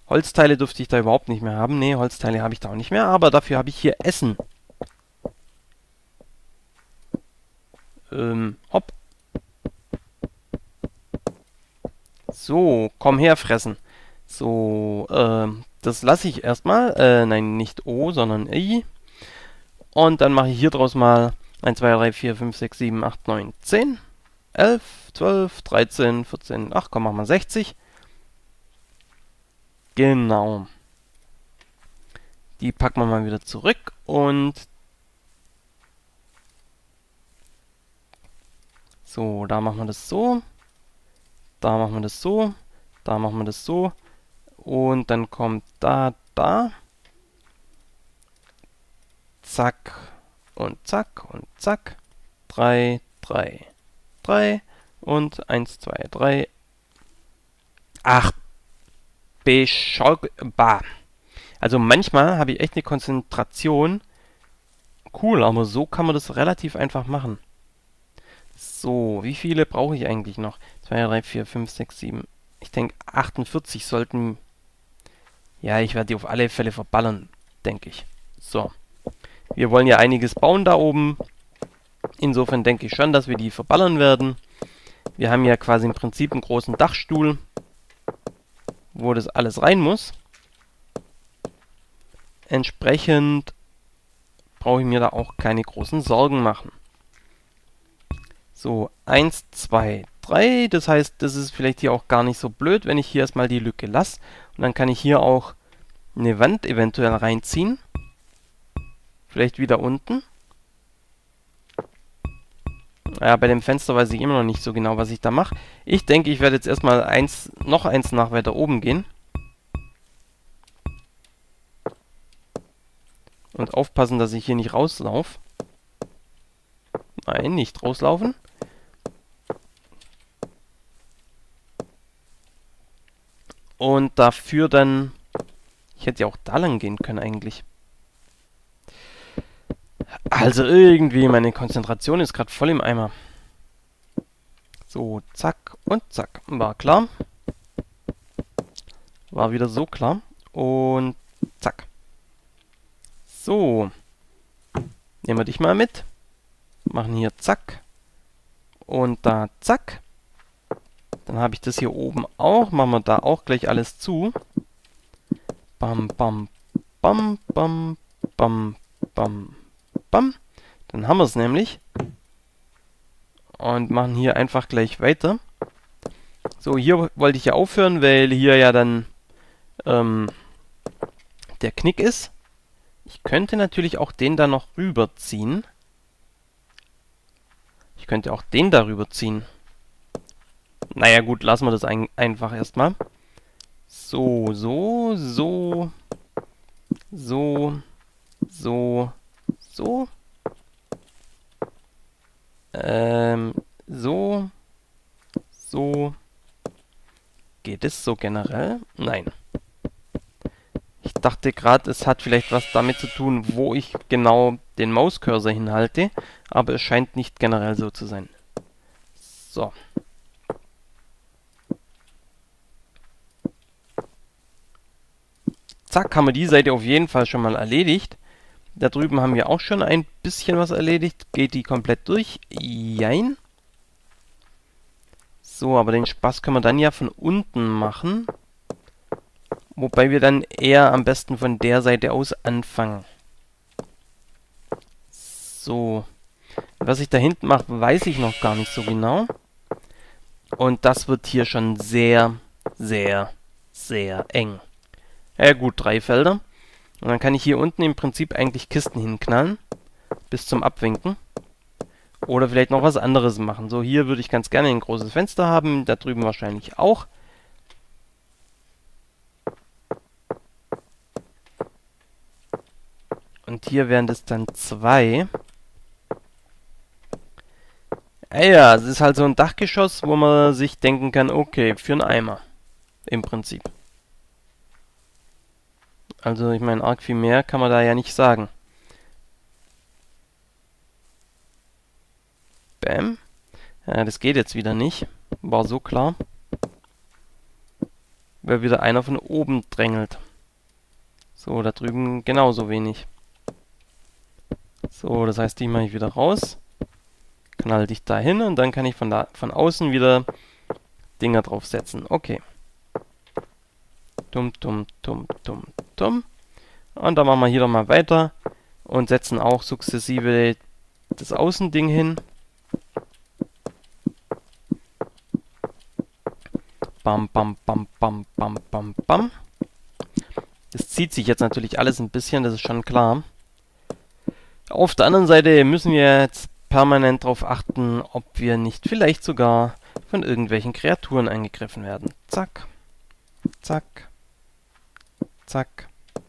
Holzteile dürfte ich da überhaupt nicht mehr haben. Nee, Holzteile habe ich da auch nicht mehr, aber dafür habe ich hier Essen. Hopp. So, komm her, fressen. So, das lasse ich erstmal. Nein, nicht O, sondern I. Und dann mache ich hier draus mal 1, 2, 3, 4, 5, 6, 7, 8, 9, 10, 11, 12, 13, 14, ach komm, machen wir 60. Genau. Die packen wir mal wieder zurück und so, da machen wir das so. Da machen wir das so. Da machen wir das so. Und dann kommt da. Zack und zack und zack. 3, 3, 3 und 1, 2, 3. Ach, bescheuert. Also manchmal habe ich echt eine Konzentration. Cool, aber so kann man das relativ einfach machen. So, wie viele brauche ich eigentlich noch? 2, 3, 4, 5, 6, 7. Ich denke 48 sollten... Ja, ich werde die auf alle Fälle verballern, denke ich. So. Wir wollen ja einiges bauen da oben. Insofern denke ich schon, dass wir die verballern werden. Wir haben ja quasi im Prinzip einen großen Dachstuhl, wo das alles rein muss. Entsprechend brauche ich mir da auch keine großen Sorgen machen. So, 1, 2, 3. Das heißt, das ist vielleicht hier auch gar nicht so blöd, wenn ich hier erstmal die Lücke lasse. Und dann kann ich hier auch eine Wand eventuell reinziehen. Vielleicht wieder unten. Ja, bei dem Fenster weiß ich immer noch nicht so genau, was ich da mache. Ich denke, ich werde jetzt erstmal noch eins nach weiter oben gehen. Und aufpassen, dass ich hier nicht rauslaufe. Nein, nicht rauslaufen. Und dafür dann... Ich hätte ja auch da lang gehen können eigentlich. Also irgendwie, meine Konzentration ist gerade voll im Eimer. So, zack und zack. War klar. War wieder so klar. Und zack. So. Nehmen wir dich mal mit. Machen hier zack. Und da zack. Dann habe ich das hier oben auch. Machen wir da auch gleich alles zu. Bam, bam, bam, bam, bam, bam, bam. Dann haben wir es nämlich. Und machen hier einfach gleich weiter. So, hier wollte ich ja aufhören, weil hier ja dann der Knick ist. Ich könnte natürlich auch den da noch rüberziehen. Ich könnte auch den da rüberziehen. Naja gut, lassen wir das einfach erstmal. So, so, so, so, so, so. So, so. Geht es so generell? Nein. Ich dachte gerade, es hat vielleicht was damit zu tun, wo ich genau den Mauscursor hinhalte, aber es scheint nicht generell so zu sein. So. Zack, haben wir die Seite auf jeden Fall schon mal erledigt. Da drüben haben wir auch schon ein bisschen was erledigt. Geht die komplett durch? Jein. So, aber den Spaß können wir dann ja von unten machen. Wobei wir dann eher am besten von der Seite aus anfangen. So. Was ich da hinten mache, weiß ich noch gar nicht so genau. Und das wird hier schon sehr, sehr, sehr eng. Ja gut, 3 Felder. Und dann kann ich hier unten im Prinzip eigentlich Kisten hinknallen. Bis zum Abwinken. Oder vielleicht noch was anderes machen. So, hier würde ich ganz gerne ein großes Fenster haben. Da drüben wahrscheinlich auch. Und hier wären das dann 2. Ja, es ist halt so ein Dachgeschoss, wo man sich denken kann, okay, für einen Eimer. Im Prinzip. Also, ich meine, arg viel mehr kann man da ja nicht sagen. Bäm. Ja, das geht jetzt wieder nicht. War so klar. weil wieder einer von oben drängelt. So, da drüben genauso wenig. So, das heißt, die mache ich wieder raus. Knall dich da hin und dann kann ich von außen wieder Dinger draufsetzen. Okay. Dumm, dumm, dumm, dumm, dumm. Und dann machen wir hier nochmal weiter und setzen auch sukzessive das Außending hin. Bam, bam, bam, bam, bam, bam, bam. Das zieht sich jetzt natürlich alles ein bisschen, das ist schon klar. Auf der anderen Seite müssen wir jetzt permanent darauf achten, ob wir nicht vielleicht sogar von irgendwelchen Kreaturen angegriffen werden. Zack, zack, zack,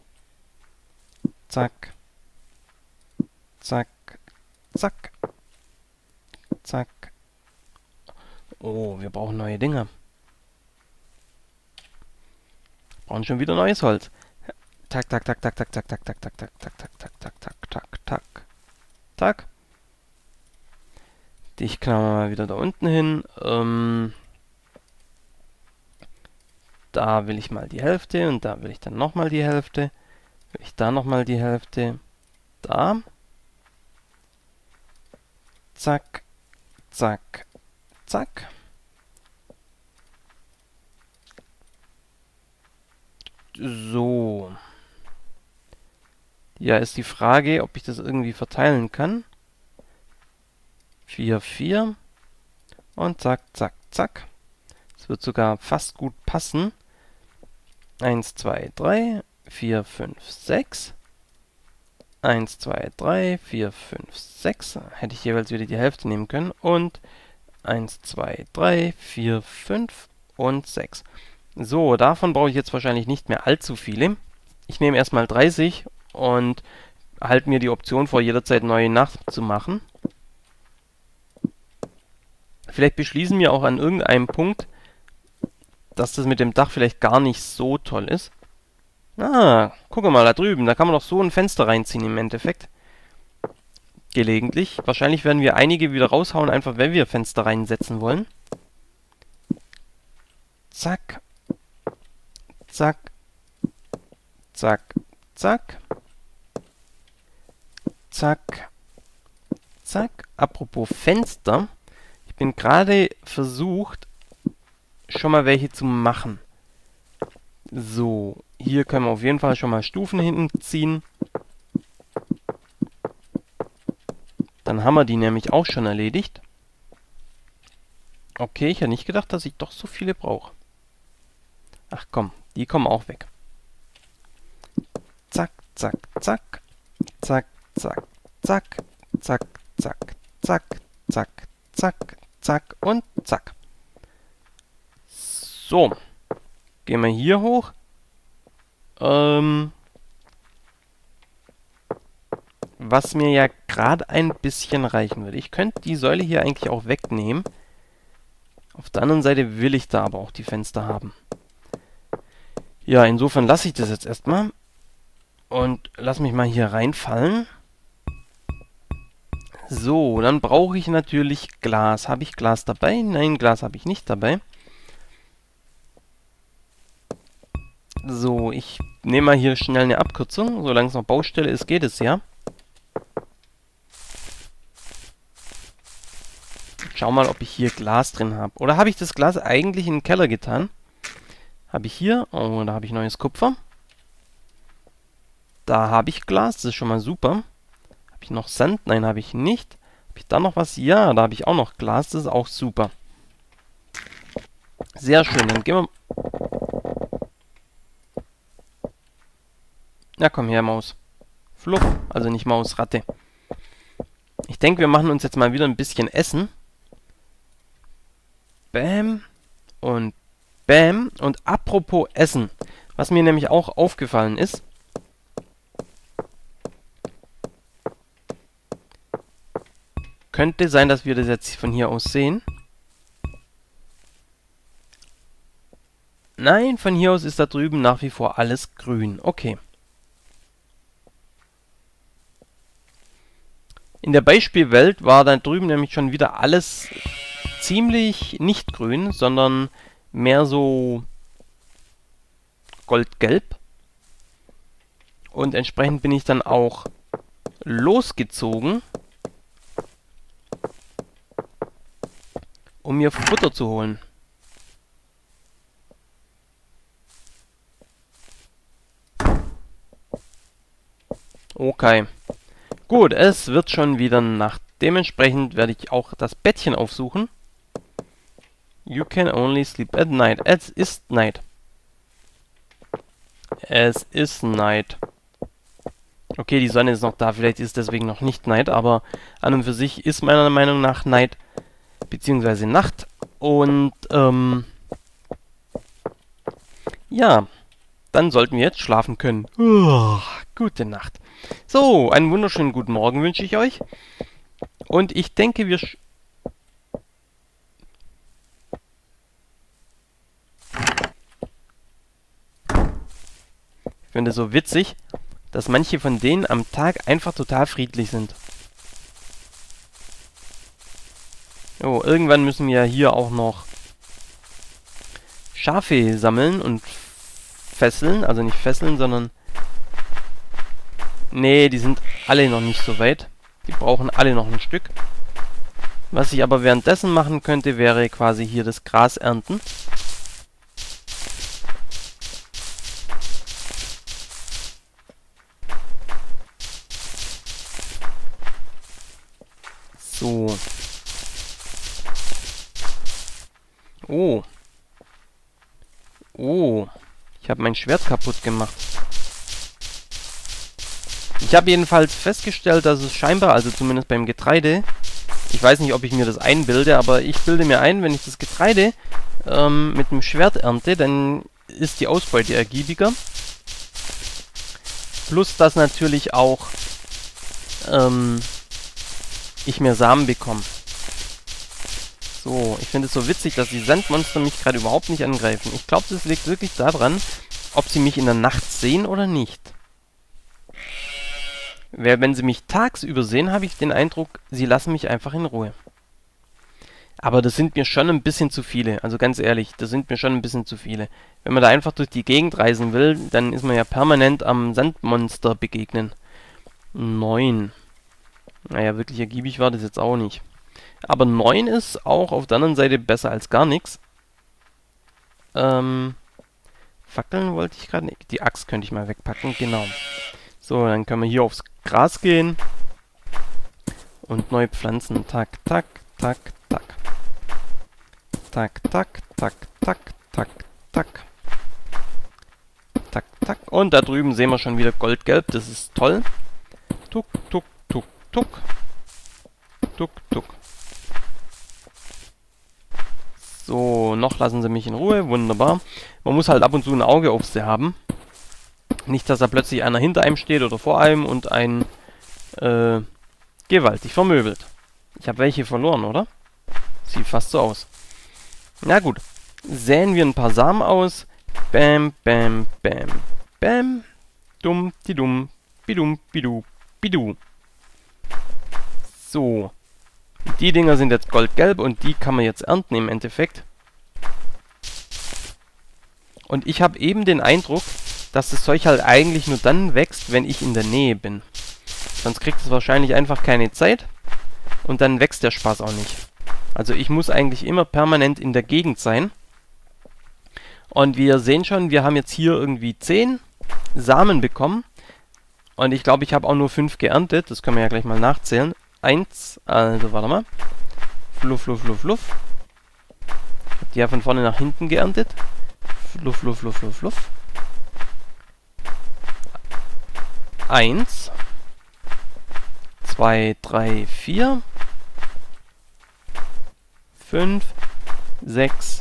zack, zack, zack, zack. Oh, wir brauchen neue Dinge. Brauchen schon wieder neues Holz. Tak, tak, tak, tak, tak, tak, tak, tak, tak, tak, tak, tak, tak, tak, tak, tak, tak, tak. Dich knallen wir mal wieder da unten hin. Da will ich mal die Hälfte und da will ich dann nochmal die Hälfte. Will ich da nochmal die Hälfte. Da. Zack, zack, zack. So. Ja, ist die Frage, ob ich das irgendwie verteilen kann. 4, 4. Und zack, zack, zack. Das wird sogar fast gut passen. 1, 2, 3, 4, 5, 6. 1, 2, 3, 4, 5, 6. Hätte ich jeweils wieder die Hälfte nehmen können. Und 1, 2, 3, 4, 5 und 6. So, davon brauche ich jetzt wahrscheinlich nicht mehr allzu viele. Ich nehme erstmal 30 und halte mir die Option vor, jederzeit neue nachzumachen. Vielleicht beschließen wir auch an irgendeinem Punkt, dass das mit dem Dach vielleicht gar nicht so toll ist. Ah, guck mal, da drüben, da kann man doch so ein Fenster reinziehen im Endeffekt. Gelegentlich. Wahrscheinlich werden wir einige wieder raushauen, einfach wenn wir Fenster reinsetzen wollen. Zack. Zack. Zack. Zack. Zack. Zack. Apropos Fenster. Ich bin gerade versucht, schon mal welche zu machen. So, hier können wir auf jeden Fall schon mal Stufen hinten ziehen. Dann haben wir die nämlich auch schon erledigt. Okay, ich hätte nicht gedacht, dass ich doch so viele brauche. Ach komm, die kommen auch weg. Zack, zack, zack. Zack, zack, zack. Zack, zack, zack. Zack, zack, zack und zack. So. Gehen wir hier hoch. Was mir ja gerade ein bisschen reichen würde. Ich könnte die Säule hier eigentlich auch wegnehmen. Auf der anderen Seite will ich da aber auch die Fenster haben. Ja, insofern lasse ich das jetzt erstmal. Und lass mich mal hier reinfallen. So, dann brauche ich natürlich Glas. Habe ich Glas dabei? Nein, Glas habe ich nicht dabei. So, ich nehme mal hier schnell eine Abkürzung. Solange es noch Baustelle ist, geht es ja. Schau mal, ob ich hier Glas drin habe. Oder habe ich das Glas eigentlich in den Keller getan? Habe ich hier. Oh, da habe ich neues Kupfer. Da habe ich Glas. Das ist schon mal super. Habe ich noch Sand? Nein, habe ich nicht. Habe ich da noch was? Ja, da habe ich auch noch Glas. Das ist auch super. Sehr schön. Dann gehen wir... Ja, komm her, Maus. Fluff. Also nicht Maus, Ratte. Ich denke, wir machen uns jetzt mal wieder ein bisschen Essen. Bam. Und Bam. Und apropos Essen. Was mir nämlich auch aufgefallen ist. Könnte sein, dass wir das jetzt von hier aus sehen. Nein, von hier aus ist da drüben nach wie vor alles grün. Okay. In der Beispielwelt war da drüben nämlich schon wieder alles ziemlich nicht grün, sondern mehr so goldgelb. Und entsprechend bin ich dann auch losgezogen, um mir Futter zu holen. Okay. Gut, es wird schon wieder Nacht. Dementsprechend werde ich auch das Bettchen aufsuchen. You can only sleep at night. Es ist Night. Es ist Night. Okay, die Sonne ist noch da. Vielleicht ist es deswegen noch nicht Night, aber an und für sich ist meiner Meinung nach Night, beziehungsweise Nacht. Und, ja, dann sollten wir jetzt schlafen können. Gute Nacht. So, einen wunderschönen guten Morgen wünsche ich euch. Und ich denke, ich finde es so witzig, dass manche von denen am Tag einfach total friedlich sind. Oh, irgendwann müssen wir hier auch noch Schafe sammeln und fesseln. Also nicht fesseln, sondern... Nee, die sind alle noch nicht so weit. Die brauchen alle noch ein Stück. Was ich aber währenddessen machen könnte, wäre quasi hier das Gras ernten. So. Oh. Oh. Ich habe mein Schwert kaputt gemacht. Ich habe jedenfalls festgestellt, dass es scheinbar, also zumindest beim Getreide, ich weiß nicht, ob ich mir das einbilde, aber ich bilde mir ein, wenn ich das Getreide mit dem Schwert ernte, dann ist die Ausbeute ergiebiger. Plus, dass natürlich auch ich mehr Samen bekomme. So, ich finde es so witzig, dass die Sandmonster mich gerade überhaupt nicht angreifen. Ich glaube, das liegt wirklich daran, ob sie mich in der Nacht sehen oder nicht. Wenn sie mich tagsüber sehen, habe ich den Eindruck, sie lassen mich einfach in Ruhe. Aber das sind mir schon ein bisschen zu viele. Also ganz ehrlich, das sind mir schon ein bisschen zu viele. Wenn man da einfach durch die Gegend reisen will, dann ist man ja permanent am Sandmonster begegnen. 9. Naja, wirklich ergiebig war das jetzt auch nicht. Aber 9 ist auch auf der anderen Seite besser als gar nichts. Fackeln wollte ich gerade nicht. Die Axt könnte ich mal wegpacken, genau. So, dann können wir hier aufs Gras gehen. Und neu pflanzen. Tak, tak, tak, tak. Tak, tak, tak, tak, tak, tak. Tak, tak. Und da drüben sehen wir schon wieder goldgelb. Das ist toll. Tuk, tuk, tuk, tuk. Tuk, tuk. So, noch lassen sie mich in Ruhe. Wunderbar. Man muss halt ab und zu ein Auge auf sie haben. Nicht, dass da plötzlich einer hinter einem steht oder vor einem und einen gewaltig vermöbelt. Ich habe welche verloren, oder? Sieht fast so aus. Na gut. Säen wir ein paar Samen aus. Bam, bam, bam, bam. Dumm, die dumm. Bidum, bidu, bidu. So. Die Dinger sind jetzt goldgelb und die kann man jetzt ernten im Endeffekt. Und ich habe eben den Eindruck, dass das Zeug halt eigentlich nur dann wächst, wenn ich in der Nähe bin. Sonst kriegt es wahrscheinlich einfach keine Zeit und dann wächst der Spaß auch nicht. Also ich muss eigentlich immer permanent in der Gegend sein. Und wir sehen schon, wir haben jetzt hier irgendwie 10 Samen bekommen. Und ich glaube, ich habe auch nur 5 geerntet. Das können wir ja gleich mal nachzählen. 1, also warte mal. Fluff, fluff, fluff, fluff. Ich habe die ja von vorne nach hinten geerntet. Fluff, fluff, fluff, fluff, fluff. 1, 2, 3, 4, 5, 6.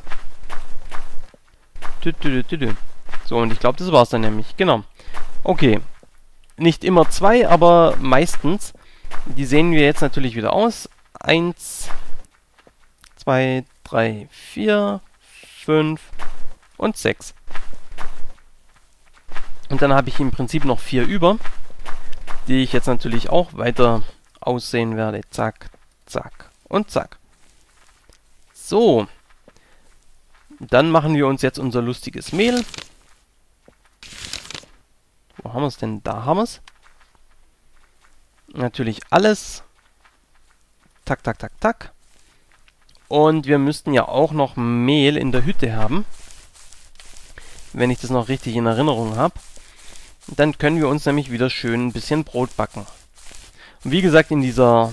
So, und ich glaube, das war's dann nämlich. Genau. Okay. Nicht immer 2, aber meistens. Die sehen wir jetzt natürlich wieder aus. 1, 2, 3, 4, 5 und 6. Und dann habe ich im Prinzip noch 4 über, die ich jetzt natürlich auch weiter aussehen werde. Zack, zack und zack. So. Dann machen wir uns jetzt unser lustiges Mehl. Wo haben wir es denn? Da haben wir es. Natürlich alles. Tak, tak, tak, tak. Und wir müssten ja auch noch Mehl in der Hütte haben. Wenn ich das noch richtig in Erinnerung habe. Dann können wir uns nämlich wieder schön ein bisschen Brot backen. Und wie gesagt, in dieser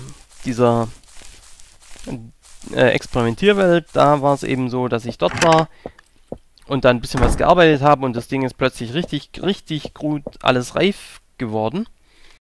Experimentierwelt, da war es eben so, dass ich dort war und dann ein bisschen was gearbeitet habe und das Ding ist plötzlich richtig gut alles reif geworden.